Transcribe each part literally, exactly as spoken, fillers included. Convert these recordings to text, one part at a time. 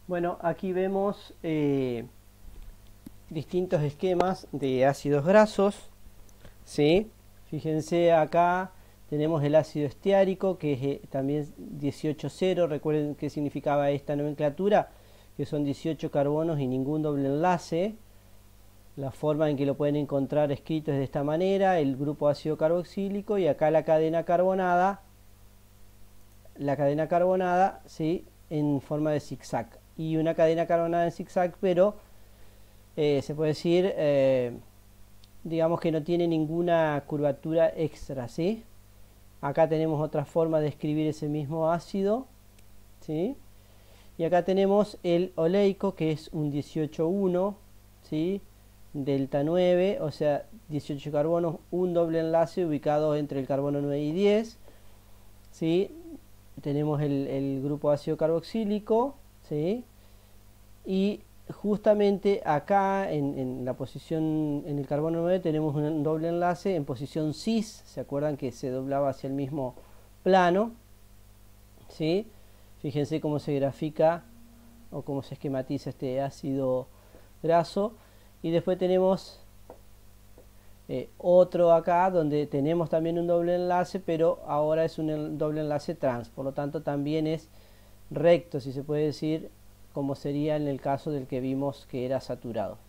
Bueno, aquí vemos eh, distintos esquemas de ácidos grasos, ¿sí? Fíjense acá tenemos el ácido esteárico, que es eh, también dieciocho cero. Recuerden qué significaba esta nomenclatura, que son dieciocho carbonos y ningún doble enlace. La forma en que lo pueden encontrar escrito es de esta manera: el grupo ácido carboxílico, y acá la cadena carbonada, la cadena carbonada, ¿sí?, en forma de zigzag, y una cadena carbonada en zigzag, pero eh, se puede decir, eh, digamos que no tiene ninguna curvatura extra, ¿sí? Acá tenemos otra forma de escribir ese mismo ácido, ¿sí? Y acá tenemos el oleico, que es un dieciocho uno, ¿sí?, delta nueve, o sea, dieciocho carbonos, un doble enlace ubicado entre el carbono nueve y diez, ¿sí? Tenemos el, el grupo ácido carboxílico, ¿sí? Y justamente acá en, en la posición, en el carbono nueve, tenemos un doble enlace en posición cis. ¿Se acuerdan que se doblaba hacia el mismo plano? ¿Sí? Fíjense cómo se grafica o cómo se esquematiza este ácido graso. Y después tenemos eh, otro acá donde tenemos también un doble enlace, pero ahora es un doble enlace trans, por lo tanto también es recto, si se puede decir, como sería en el caso del que vimos que era saturado.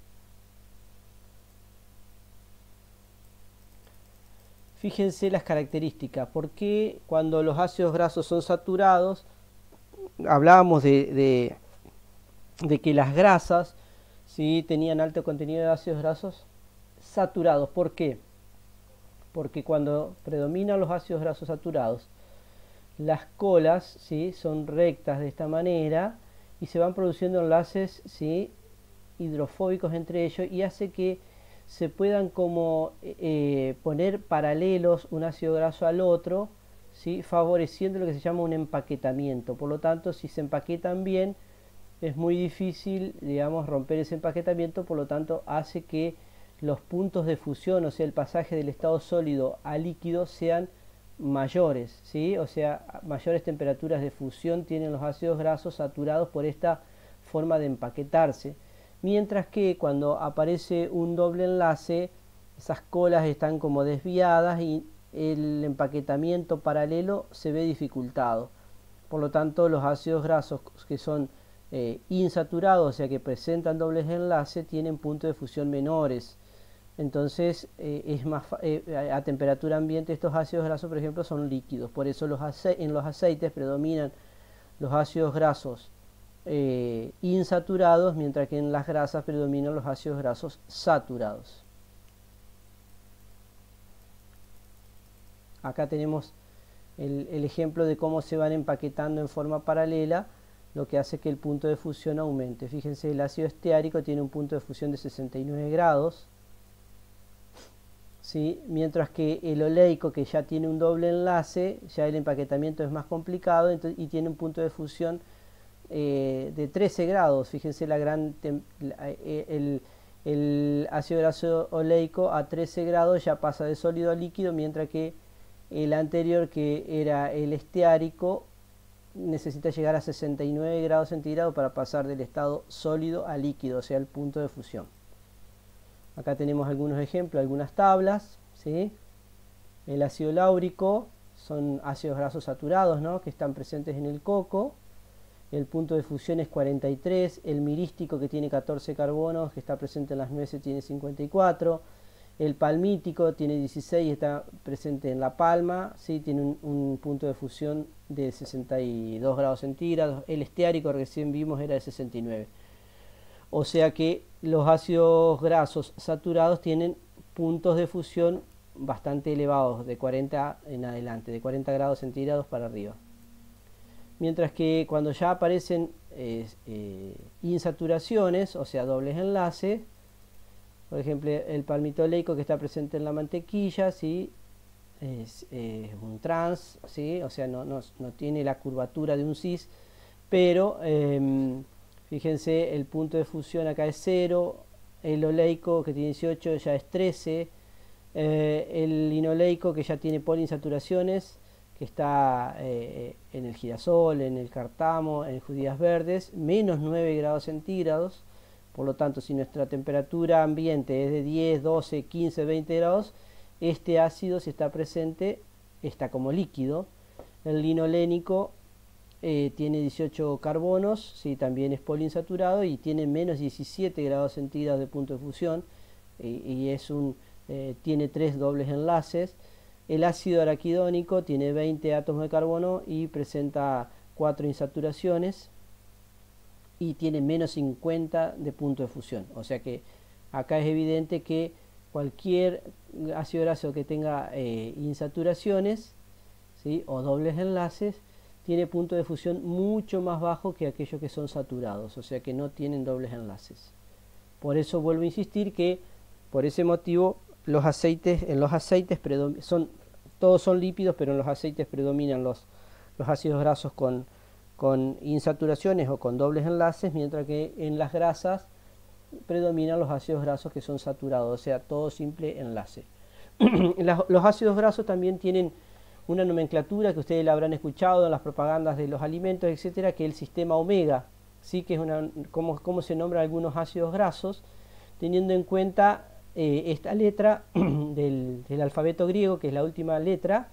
Fíjense las características. ¿Por qué cuando los ácidos grasos son saturados hablábamos de, de, de que las grasas, ¿sí?, tenían alto contenido de ácidos grasos saturados? ¿Por qué? Porque cuando predominan los ácidos grasos saturados, las colas, ¿sí?, son rectas de esta manera y se van produciendo enlaces, ¿sí?, hidrofóbicos entre ellos, y hace que se puedan como eh, poner paralelos un ácido graso al otro, ¿sí?, favoreciendo lo que se llama un empaquetamiento. Por lo tanto, si se empaquetan bien, es muy difícil, digamos, romper ese empaquetamiento. Por lo tanto, hace que los puntos de fusión, o sea, el pasaje del estado sólido a líquido, sean mayores, ¿sí? O sea, mayores temperaturas de fusión tienen los ácidos grasos saturados por esta forma de empaquetarse. Mientras que cuando aparece un doble enlace, esas colas están como desviadas y el empaquetamiento paralelo se ve dificultado. Por lo tanto, los ácidos grasos que son eh, insaturados, o sea que presentan dobles enlaces, tienen puntos de fusión menores. Entonces, eh, es más eh, a temperatura ambiente estos ácidos grasos, por ejemplo, son líquidos. Por eso los en los aceites predominan los ácidos grasos eh, insaturados, mientras que en las grasas predominan los ácidos grasos saturados. Acá tenemos el, el ejemplo de cómo se van empaquetando en forma paralela, lo que hace que el punto de fusión aumente. Fíjense, el ácido esteárico tiene un punto de fusión de sesenta y nueve grados, ¿sí?, mientras que el oleico, que ya tiene un doble enlace, ya el empaquetamiento es más complicado, entonces, y tiene un punto de fusión eh, de trece grados. Fíjense la gran la, el, el ácido graso oleico a trece grados ya pasa de sólido a líquido, mientras que el anterior, que era el esteárico, necesita llegar a sesenta y nueve grados centígrados para pasar del estado sólido a líquido, o sea, el punto de fusión. Acá tenemos algunos ejemplos, algunas tablas, ¿sí? El ácido láurico son ácidos grasos saturados, ¿no?, que están presentes en el coco. El punto de fusión es cuarenta y tres. El mirístico, que tiene catorce carbonos, que está presente en las nueces, tiene cincuenta y cuatro. El palmítico tiene dieciséis y está presente en la palma, ¿sí?, tiene un, un punto de fusión de sesenta y dos grados centígrados. El esteárico, recién vimos, era de sesenta y nueve. O sea que los ácidos grasos saturados tienen puntos de fusión bastante elevados, de cuarenta en adelante, de cuarenta grados centígrados para arriba. Mientras que cuando ya aparecen eh, eh, insaturaciones, o sea, dobles enlaces, por ejemplo, el palmito oleico, que está presente en la mantequilla, ¿sí?, es, es un trans, ¿sí?, o sea, no, no, no tiene la curvatura de un cis, pero eh, fíjense, el punto de fusión acá es cero. El oleico, que tiene dieciocho, ya es trece. Eh, el linoleico, que ya tiene poliinsaturaciones, que está eh, en el girasol, en el cártamo, en judías verdes, menos nueve grados centígrados. Por lo tanto, si nuestra temperatura ambiente es de diez, doce, quince, veinte grados, este ácido, si está presente, está como líquido. El linolénico eh, tiene dieciocho carbonos, sí, también es poliinsaturado y tiene menos diecisiete grados centígrados de punto de fusión, y, y es un, eh, tiene tres dobles enlaces. El ácido araquidónico tiene veinte átomos de carbono y presenta cuatro insaturaciones y tiene menos cincuenta de punto de fusión. O sea que acá es evidente que cualquier ácido graso que tenga eh, insaturaciones, ¿sí?, o dobles enlaces, tiene punto de fusión mucho más bajo que aquellos que son saturados, o sea que no tienen dobles enlaces. Por eso vuelvo a insistir que por ese motivo los aceites, en los aceites son, todos son lípidos, pero en los aceites predominan los, los ácidos grasos con, con insaturaciones o con dobles enlaces, mientras que en las grasas predominan los ácidos grasos que son saturados, o sea, todo simple enlace. Los ácidos grasos también tienen una nomenclatura que ustedes la habrán escuchado en las propagandas de los alimentos, etcétera, que es el sistema omega, ¿sí?, que es una, cómo, cómo se nombran algunos ácidos grasos, teniendo en cuenta eh, esta letra del, del alfabeto griego, que es la última letra,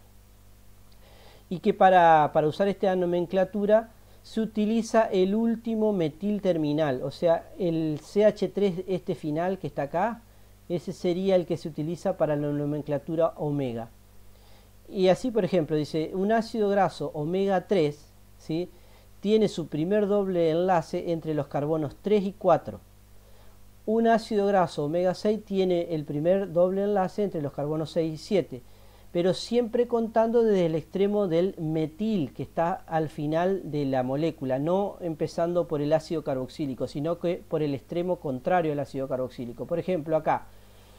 y que para, para usar esta nomenclatura se utiliza el último metil terminal, o sea, el C H tres este final que está acá, ese sería el que se utiliza para la nomenclatura omega. Y así, por ejemplo, dice, un ácido graso omega tres, ¿sí?, tiene su primer doble enlace entre los carbonos tres y cuatro. Un ácido graso omega seis tiene el primer doble enlace entre los carbonos seis y siete, pero siempre contando desde el extremo del metil que está al final de la molécula, no empezando por el ácido carboxílico, sino que por el extremo contrario al ácido carboxílico. Por ejemplo, acá,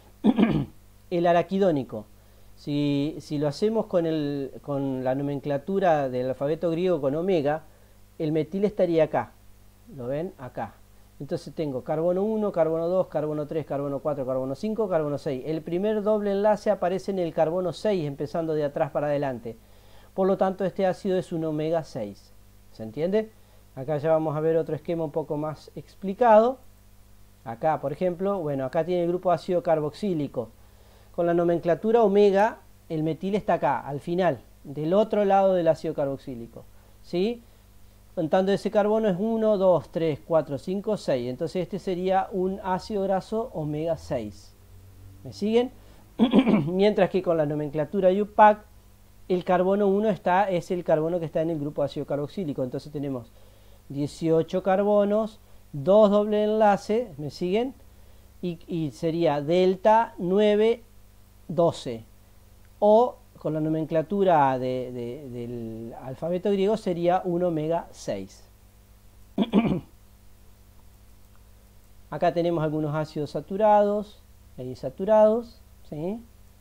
el araquidónico, si, si lo hacemos con, el, con la nomenclatura del alfabeto griego con omega, el metil estaría acá, ¿lo ven? Acá. Entonces tengo carbono uno, carbono dos, carbono tres, carbono cuatro, carbono cinco, carbono seis. El primer doble enlace aparece en el carbono seis, empezando de atrás para adelante. Por lo tanto, este ácido es un omega seis. ¿Se entiende? Acá ya vamos a ver otro esquema un poco más explicado. Acá, por ejemplo, bueno, acá tiene el grupo ácido carboxílico. Con la nomenclatura omega, el metil está acá, al final, del otro lado del ácido carboxílico. ¿Sí? Contando ese carbono es uno, dos, tres, cuatro, cinco, seis. Entonces este sería un ácido graso omega seis. ¿Me siguen? Mientras que con la nomenclatura I U P A C, el carbono uno está, es el carbono que está en el grupo ácido carboxílico. Entonces tenemos dieciocho carbonos, dos doble enlace, ¿me siguen? Y, y sería delta nueve, doce. O con la nomenclatura de, de, del alfabeto griego sería un omega seis. Acá tenemos algunos ácidos saturados e insaturados, ¿sí?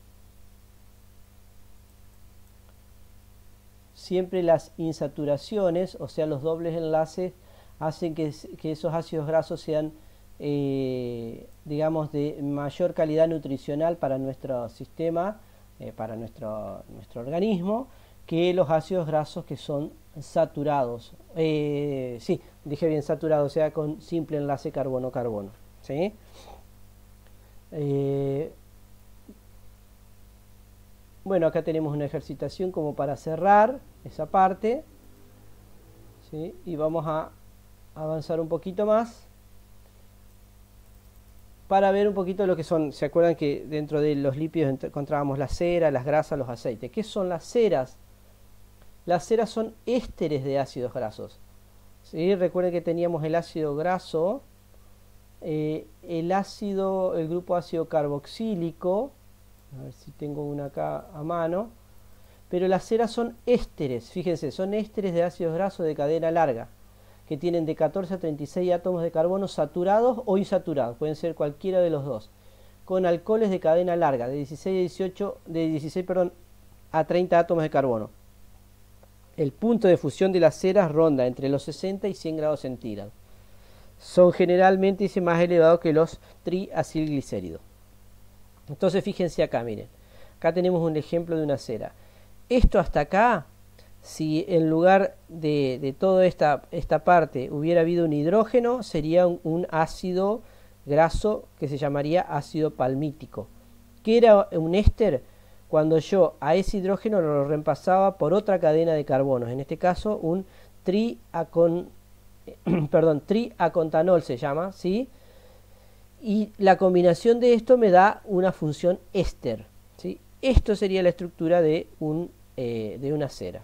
Siempre las insaturaciones, o sea los dobles enlaces, hacen que, que esos ácidos grasos sean eh, digamos de mayor calidad nutricional para nuestro sistema, Eh, para nuestro, nuestro organismo, que los ácidos grasos que son saturados. Eh, sí, dije bien saturados, o sea, con simple enlace carbono-carbono. ¿Sí? Eh, bueno, acá tenemos una ejercitación como para cerrar esa parte. ¿Sí? Y vamos a avanzar un poquito más para ver un poquito lo que son. ¿Se acuerdan que dentro de los lípidos encontrábamos la cera, las grasas, los aceites? ¿Qué son las ceras? Las ceras son ésteres de ácidos grasos. ¿Sí? Recuerden que teníamos el ácido graso, eh, el ácido, el grupo ácido carboxílico, a ver si tengo una acá a mano, pero las ceras son ésteres, fíjense, son ésteres de ácidos grasos de cadena larga, que tienen de catorce a treinta y seis átomos de carbono saturados o insaturados, pueden ser cualquiera de los dos, con alcoholes de cadena larga, de dieciséis a dieciocho, de dieciséis, perdón, a treinta átomos de carbono. El punto de fusión de las ceras ronda entre los sesenta y cien grados centígrados. Son generalmente dice, más elevados que los triacilglicéridos. Entonces fíjense acá, miren, acá tenemos un ejemplo de una cera. Esto hasta acá si en lugar de, de toda esta, esta parte hubiera habido un hidrógeno, sería un, un ácido graso que se llamaría ácido palmítico. ¿Qué era un éster? Cuando yo a ese hidrógeno lo reemplazaba por otra cadena de carbonos, en este caso un triacon, perdón, triacontanol se llama, ¿sí? Y la combinación de esto me da una función éster, ¿sí? Esto sería la estructura de, un, eh, de una cera.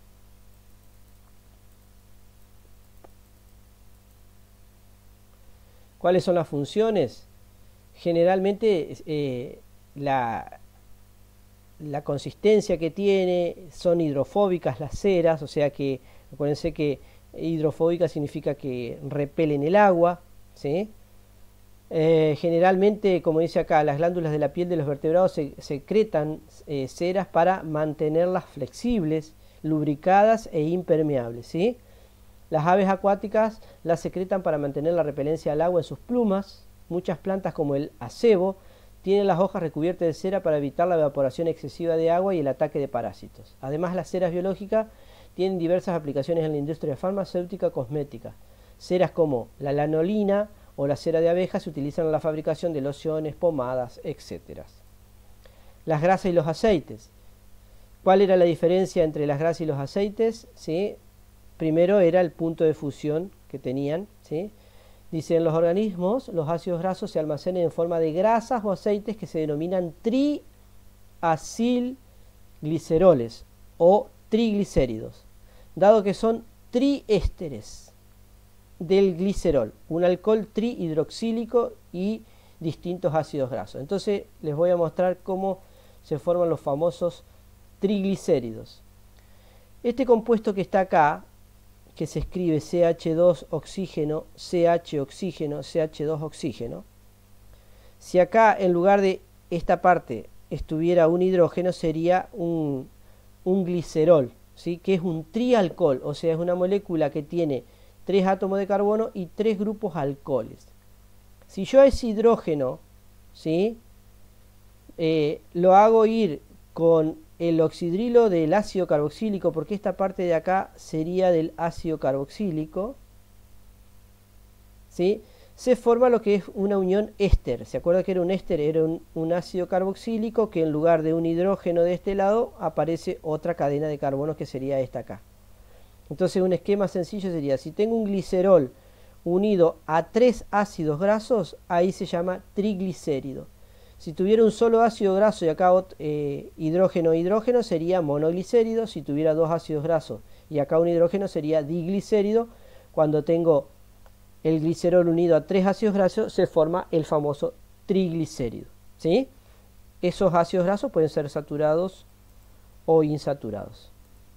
¿Cuáles son las funciones? Generalmente eh, la, la consistencia que tiene, son hidrofóbicas las ceras, o sea que, acuérdense que hidrofóbica significa que repelen el agua, ¿sí? Eh, generalmente, como dice acá, las glándulas de la piel de los vertebrados se, secretan eh, ceras para mantenerlas flexibles, lubricadas e impermeables, ¿sí? Las aves acuáticas las secretan para mantener la repelencia al agua en sus plumas. Muchas plantas como el acebo tienen las hojas recubiertas de cera para evitar la evaporación excesiva de agua y el ataque de parásitos. Además, las ceras biológicas tienen diversas aplicaciones en la industria farmacéutica cosmética. Ceras como la lanolina o la cera de abeja se utilizan en la fabricación de lociones, pomadas, etcétera. Las grasas y los aceites. ¿Cuál era la diferencia entre las grasas y los aceites? ¿Sí? Primero era el punto de fusión que tenían, ¿sí? Dice, en los organismos los ácidos grasos se almacenan en forma de grasas o aceites que se denominan triacilgliceroles o triglicéridos, dado que son triésteres del glicerol, un alcohol trihidroxílico y distintos ácidos grasos. Entonces les voy a mostrar cómo se forman los famosos triglicéridos. Este compuesto que está acá, que se escribe C H dos oxígeno, C H oxígeno, C H dos oxígeno, si acá en lugar de esta parte estuviera un hidrógeno, sería un, un glicerol, ¿sí? Que es un trialcohol, o sea, es una molécula que tiene tres átomos de carbono y tres grupos alcoholes. Si yo a ese hidrógeno, ¿sí? eh, lo hago ir con el oxidrilo del ácido carboxílico, porque esta parte de acá sería del ácido carboxílico, ¿sí? Se forma lo que es una unión éster. ¿Se acuerda que era un éster? Era un, un ácido carboxílico que en lugar de un hidrógeno de este lado aparece otra cadena de carbonos que sería esta acá. Entonces un esquema sencillo sería, si tengo un glicerol unido a tres ácidos grasos, ahí se llama triglicérido. Si tuviera un solo ácido graso y acá eh, hidrógeno hidrógeno sería monoglicérido. Si tuviera dos ácidos grasos y acá un hidrógeno sería diglicérido. Cuando tengo el glicerol unido a tres ácidos grasos se forma el famoso triglicérido, ¿sí? Esos ácidos grasos pueden ser saturados o insaturados.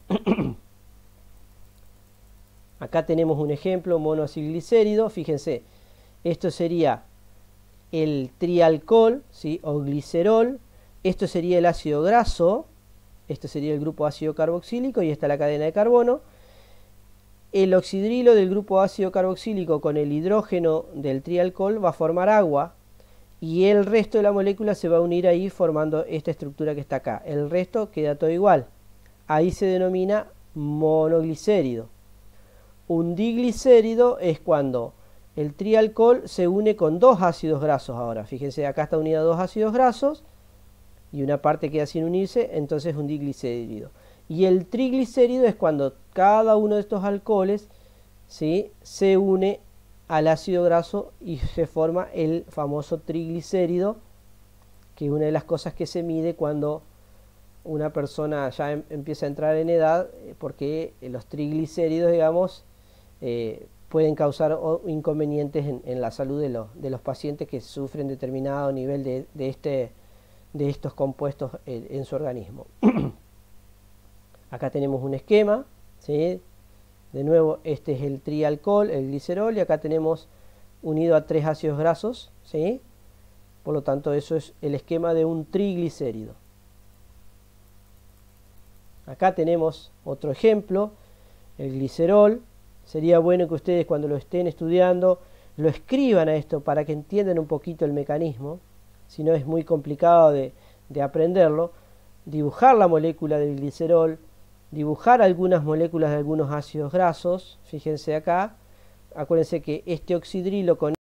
Acá tenemos un ejemplo, monoacilglicérido. Fíjense, esto sería el trialcohol, ¿sí? O glicerol. Esto sería el ácido graso, esto sería el grupo ácido carboxílico y esta la cadena de carbono. El oxidrilo del grupo ácido carboxílico con el hidrógeno del trialcohol va a formar agua y el resto de la molécula se va a unir ahí formando esta estructura que está acá. El resto queda todo igual. Ahí se denomina monoglicérido. Un diglicérido es cuando el trialcohol se une con dos ácidos grasos ahora. Fíjense, acá está unida a dos ácidos grasos y una parte queda sin unirse, entonces un diglicérido. Y el triglicérido es cuando cada uno de estos alcoholes, ¿sí? se une al ácido graso y se forma el famoso triglicérido, que es una de las cosas que se mide cuando una persona ya em empieza a entrar en edad, porque los triglicéridos, digamos, eh, pueden causar inconvenientes en, en la salud de los, de los pacientes que sufren determinado nivel de, de, este, de estos compuestos en, en su organismo. Acá tenemos un esquema, ¿sí? De nuevo, este es el trialcohol, el glicerol, y acá tenemos unido a tres ácidos grasos, ¿sí? Por lo tanto, eso es el esquema de un triglicérido. Acá tenemos otro ejemplo, el glicerol. Sería bueno que ustedes cuando lo estén estudiando lo escriban a esto para que entiendan un poquito el mecanismo, si no es muy complicado de, de aprenderlo. Dibujar la molécula del glicerol, dibujar algunas moléculas de algunos ácidos grasos. Fíjense acá, acuérdense que este oxidrilo con